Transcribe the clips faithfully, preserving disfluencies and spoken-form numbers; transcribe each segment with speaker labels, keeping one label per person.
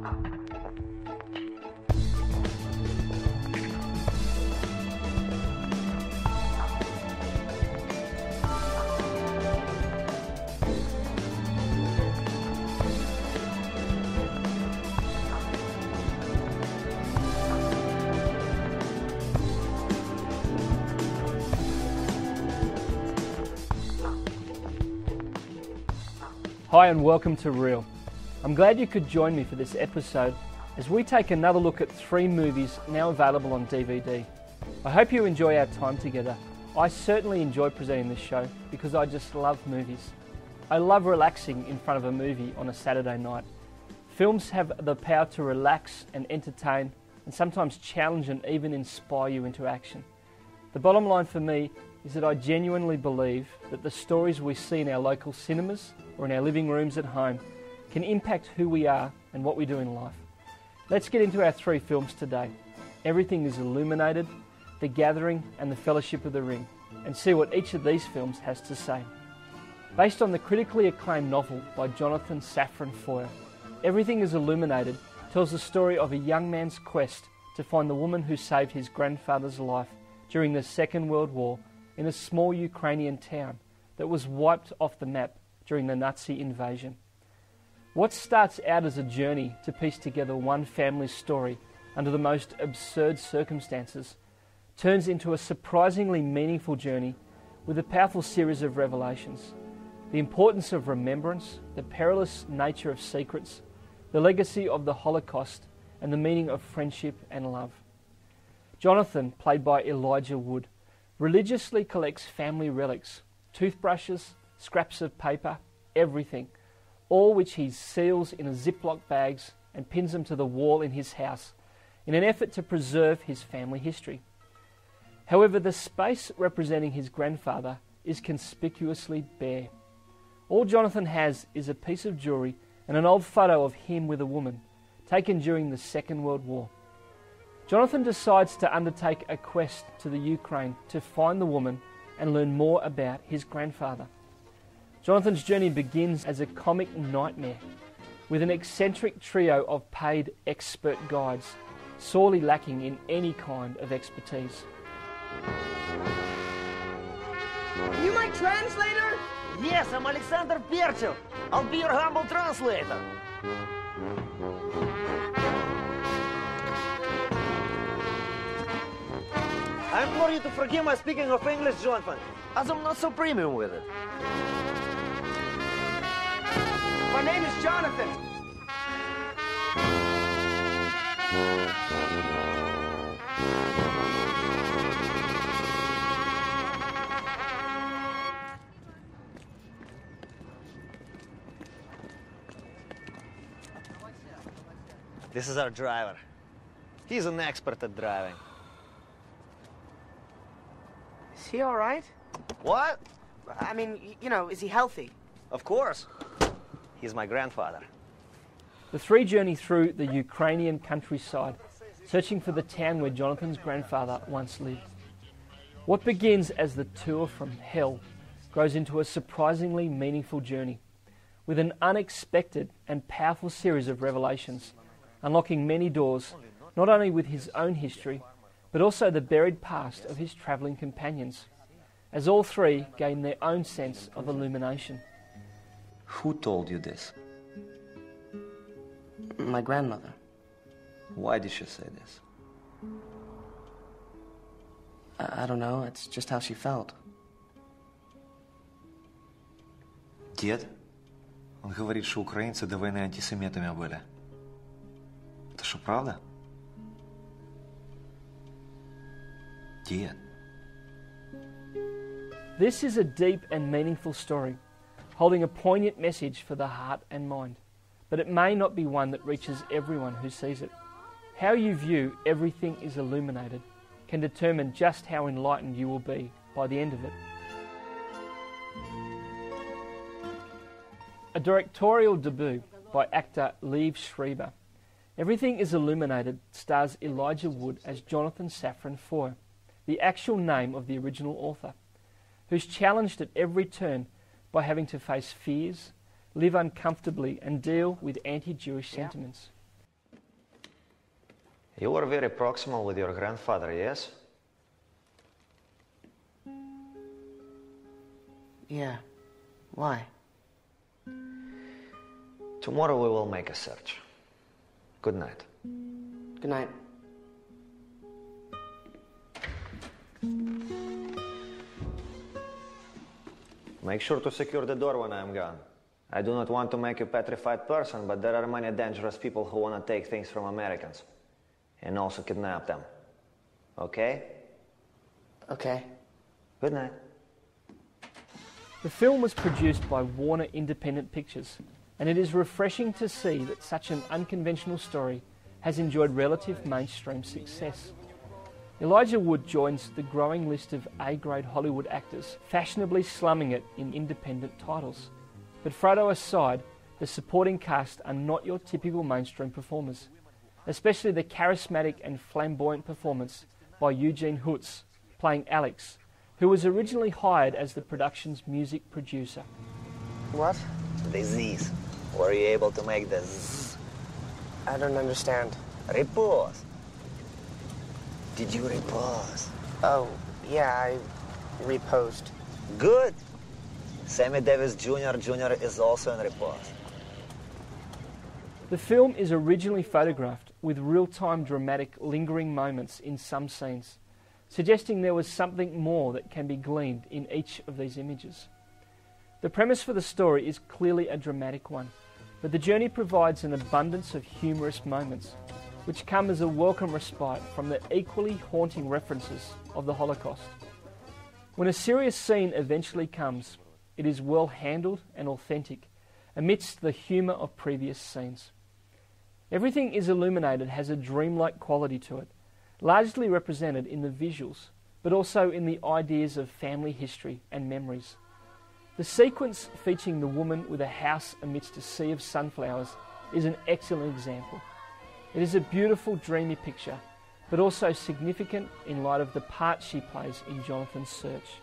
Speaker 1: Hi and welcome to Real. I'm glad you could join me for this episode as we take another look at three movies now available on D V D. I hope you enjoy our time together. I certainly enjoy presenting this show because I just love movies. I love relaxing in front of a movie on a Saturday night. Films have the power to relax and entertain and sometimes challenge and even inspire you into action. The bottom line for me is that I genuinely believe that the stories we see in our local cinemas or in our living rooms at home can impact who we are and what we do in life. Let's get into our three films today. Everything is Illuminated, The Gathering and The Fellowship of the Ring, and see what each of these films has to say. Based on the critically acclaimed novel by Jonathan Safran Foer, Everything is Illuminated tells the story of a young man's quest to find the woman who saved his grandfather's life during the Second World War in a small Ukrainian town that was wiped off the map during the Nazi invasion. What starts out as a journey to piece together one family's story under the most absurd circumstances turns into a surprisingly meaningful journey with a powerful series of revelations. The importance of remembrance, the perilous nature of secrets, the legacy of the Holocaust, and the meaning of friendship and love. Jonathan, played by Elijah Wood, religiously collects family relics, toothbrushes, scraps of paper, everything, all which he seals in a Ziploc bags and pins them to the wall in his house in an effort to preserve his family history. However, the space representing his grandfather is conspicuously bare. All Jonathan has is a piece of jewellery and an old photo of him with a woman, taken during the Second World War. Jonathan decides to undertake a quest to the Ukraine to find the woman and learn more about his grandfather. Jonathan's journey begins as a comic nightmare with an eccentric trio of paid expert guides, sorely lacking in any kind of expertise.
Speaker 2: You my translator?
Speaker 3: Yes, I'm Alexander Perchel. I'll be your humble translator. I implore you to forgive my speaking of English, Jonathan, as I'm not so premium with it.
Speaker 2: My name is Jonathan.
Speaker 3: This is our driver. He's an expert at driving.
Speaker 2: Is he all right?
Speaker 3: What?
Speaker 2: I mean, y- you know, is he healthy?
Speaker 3: Of course. He's my grandfather.
Speaker 1: The three journey through the Ukrainian countryside, searching for the town where Jonathan's grandfather once lived. What begins as the tour from hell grows into a surprisingly meaningful journey, with an unexpected and powerful series of revelations, unlocking many doors, not only with his own history, but also the buried past of his travelling companions, as all three gain their own sense of illumination.
Speaker 4: Who told you this?
Speaker 5: My grandmother.
Speaker 4: Why did she say this?
Speaker 5: I, I don't know, it's just how she felt.
Speaker 4: Дед? Он говорит, что украинцы до войны антисемитами были. Это что, правда? Дед.
Speaker 1: This is a deep and meaningful story, holding a poignant message for the heart and mind, but it may not be one that reaches everyone who sees it. How you view Everything is Illuminated can determine just how enlightened you will be by the end of it. A directorial debut by actor Liev Schreiber, Everything is Illuminated stars Elijah Wood as Jonathan Safran Foer, the actual name of the original author, who's challenged at every turn by having to face fears, live uncomfortably and deal with anti-Jewish sentiments.
Speaker 4: You were very proximal with your grandfather, yes?
Speaker 2: Yeah. Why?
Speaker 4: Tomorrow we will make a search. Good night.
Speaker 5: Good night.
Speaker 4: Make sure to secure the door when I am gone. I do not want to make you a petrified person, but there are many dangerous people who want to take things from Americans and also kidnap them. Okay?
Speaker 5: Okay.
Speaker 4: Good night.
Speaker 1: The film was produced by Warner Independent Pictures, and it is refreshing to see that such an unconventional story has enjoyed relative mainstream success. Elijah Wood joins the growing list of A-grade Hollywood actors, fashionably slumming it in independent titles. But Frodo aside, the supporting cast are not your typical mainstream performers, especially the charismatic and flamboyant performance by Eugene Hutz, playing Alex, who was originally hired as the production's music producer.
Speaker 5: What?
Speaker 4: The Z's. Were you able to make the Z?
Speaker 5: I don't understand.
Speaker 4: Repose. Did you repose?
Speaker 5: Oh, yeah, I reposed.
Speaker 4: Good. Sammy Davis Junior Junior is also in repose.
Speaker 1: The film is originally photographed with real-time dramatic lingering moments in some scenes, suggesting there was something more that can be gleaned in each of these images. The premise for the story is clearly a dramatic one, but the journey provides an abundance of humorous moments, which come as a welcome respite from the equally haunting references of the Holocaust. When a serious scene eventually comes, it is well handled and authentic, amidst the humour of previous scenes. Everything is illuminated has a dreamlike quality to it, largely represented in the visuals, but also in the ideas of family history and memories. The sequence featuring the woman with a house amidst a sea of sunflowers is an excellent example. It is a beautiful, dreamy picture, but also significant in light of the part she plays in Jonathan's search.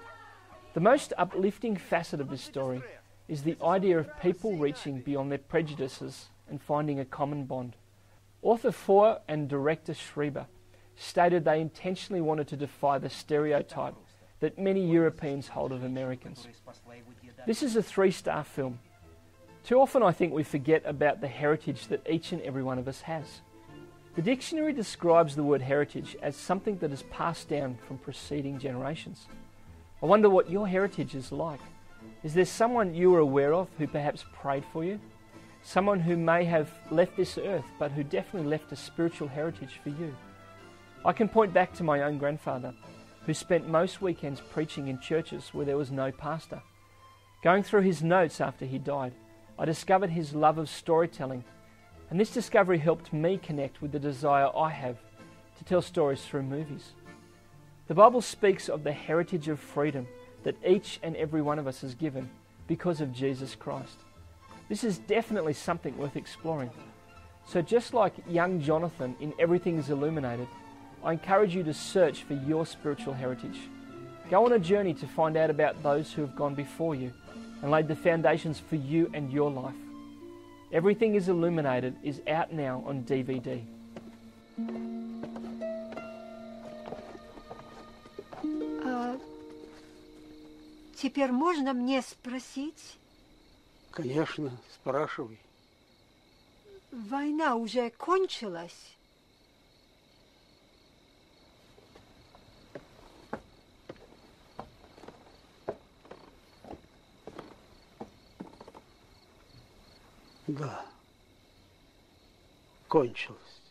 Speaker 1: The most uplifting facet of this story is the idea of people reaching beyond their prejudices and finding a common bond. Author Foer and director Schreiber stated they intentionally wanted to defy the stereotype that many Europeans hold of Americans. This is a three-star film. Too often I think we forget about the heritage that each and every one of us has. The dictionary describes the word heritage as something that is passed down from preceding generations. I wonder what your heritage is like. Is there someone you are aware of who perhaps prayed for you? Someone who may have left this earth but who definitely left a spiritual heritage for you? I can point back to my own grandfather, who spent most weekends preaching in churches where there was no pastor. Going through his notes after he died, I discovered his love of storytelling, and this discovery helped me connect with the desire I have to tell stories through movies. The Bible speaks of the heritage of freedom that each and every one of us is given because of Jesus Christ. This is definitely something worth exploring. So just like young Jonathan in Everything is Illuminated, I encourage you to search for your spiritual heritage. Go on a journey to find out about those who have gone before you and laid the foundations for you and your life. Everything is Illuminated is out now on D V D.
Speaker 6: А теперь можно мне спросить?
Speaker 7: Конечно, спрашивай.
Speaker 6: Война уже кончилась?
Speaker 7: Да, кончилось.